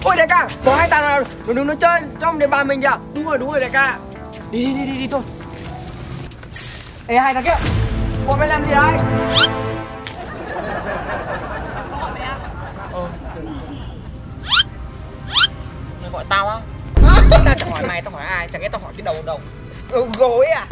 Ôi đại ca, có hai thằng nào nó chơi trong địa bàn mình kìa. Đúng rồi đại ca. Đi thôi. Ê hai thằng kia, bọn mày làm gì đấy? Mày gọi tao á? Tao chẳng hỏi mày, tao hỏi ai? Chẳng lẽ tao hỏi cái đầu. Gối à?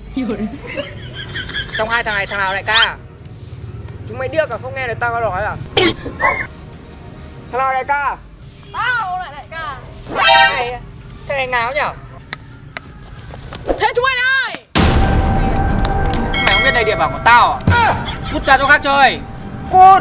Trong hai thằng này thằng nào đại ca? Chúng mày điếc à, không nghe được tao nói à? Thằng nào đại ca? Tao lại đại ca. Này, thế này ngáo nhở? Thế chúng mày đây. Mày không biết đây địa bàn của tao à? Cút ra chỗ khác chơi. Cút.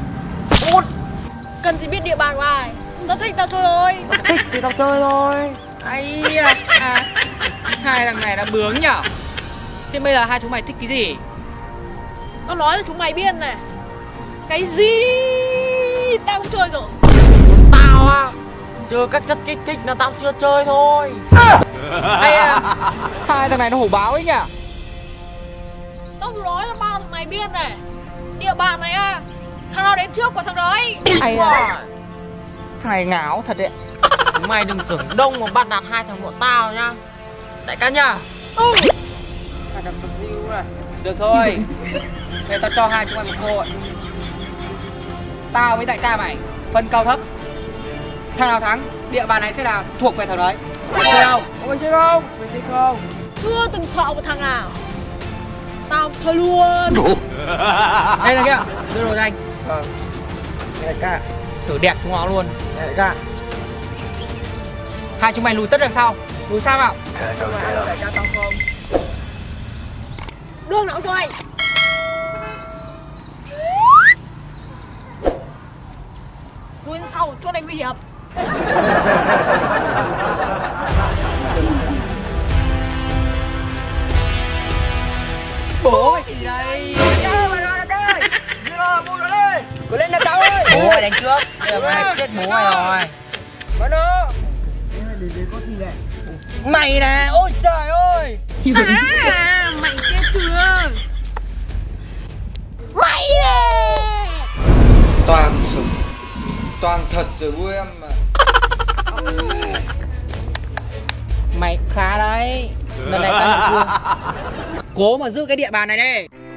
Cần gì biết địa bàn của ai? Tao thích tao chơi thôi. Thích thì tao chơi thôi. Ấy à, hai thằng này đã bướng nhở? Thế bây giờ hai chúng mày thích cái gì? Tao nói cho chúng mày biết này. Cái gì tao cũng chơi rồi. Tao á, chưa các chất kích thích là tao chưa chơi thôi. Hay à, hai thằng này nó hổ báo ấy nhỉ? Tao nói cho bao thằng mày biết này. Địa bàn này à, thằng nào đến trước của thằng đấy. Hay à, thằng này ngáo thật đấy. Chúng mày đừng tưởng đông mà bắt nạt hai thằng bọn tao nhá. Đại ca nhá. Hai thằng đừng lưu này. Được thôi. Bây giờ tao cho hai chúng mày một cơ hội. Tao với đại ca mày phân cao thấp. Thằng nào thắng, địa bàn này sẽ là thuộc về thằng đấy. Chơi không? Mày chơi không? Chưa từng sợ một thằng nào. Tao chơi luôn. Đây là kia, đưa đồ cho anh. Đại ca. Xử đẹp chúng nó luôn. Đại ca. Hai chúng mày lùi tất đằng sau. Lùi sao nào? Đại ca tao không. Đường nào cho anh. Lùi ra sau, chỗ này nguy hiểm. Bố mày gì đây? Đại ca ơi. Đưa nó, mua nó lên. Cứ lên đại ca ơi. Bố mày đánh trước. Bây giờ mày chết bố mày rồi. Bắt nó. Để có gì này? Mày nè, ôi trời ơi. À, mày chết chưa? Mày nè. Toàn súng, toàn thật rồi vui em mà. Mày khá đấy. Lần này tao nhận thua. Cố mà giữ cái địa bàn này đi.